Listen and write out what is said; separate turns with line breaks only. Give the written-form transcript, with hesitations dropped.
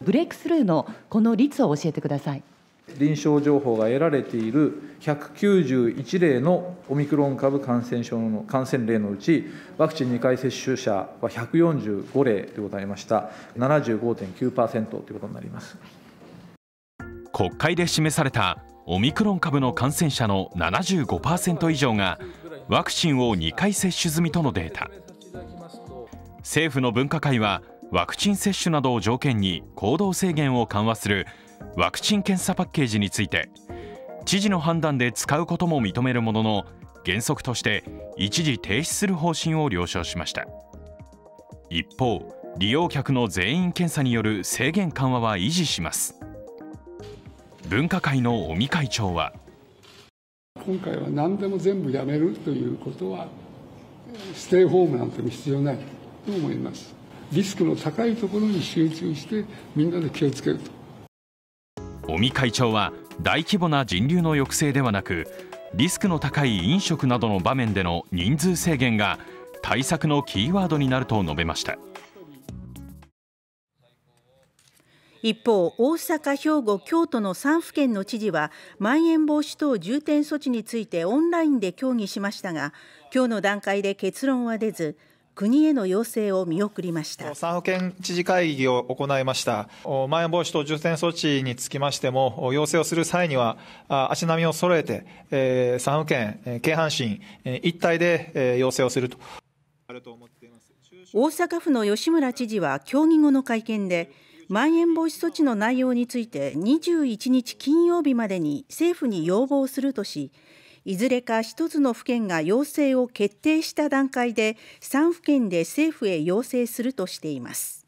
ブレイクスルーのこの率を教えてください。
臨床情報が得られている191例のオミクロン株感染症の感染例のうち、ワクチン2回接種者は145例でございました。75.9% ということになります。
国会で示されたオミクロン株の感染者の 75% 以上がワクチンを2回接種済みとのデータ。政府の分科会はワクチン接種などを条件に行動制限を緩和するワクチン・検査パッケージについて、知事の判断で使うことも認めるものの、原則として一時停止する方針を了承しました。一方、利用客の全員検査による制限緩和は維持します。分科会の尾身会長は、
今回は何でも全部やめるということはステイホームなんて必要ないと思います。リスクの高いところに集中してみんなで気をつけると。
尾身会長は大規模な人流の抑制ではなく、リスクの高い飲食などの場面での人数制限が対策のキーワードになると述べました。
一方、大阪、兵庫、京都の3府県の知事はまん延防止等重点措置についてオンラインで協議しましたが、今日の段階で結論は出ず、国への要請を見送りました。
3府県知事会議を行いました。まん延防止等重点措置につきましても、要請をする際には足並みを揃えて、3府県、京阪神一体で要請をすると。
大阪府の吉村知事は協議後の会見で、まん延防止措置の内容について21日金曜日までに政府に要望するとし、いずれか一つの府県が要請を決定した段階で3府県で政府へ要請するとしています。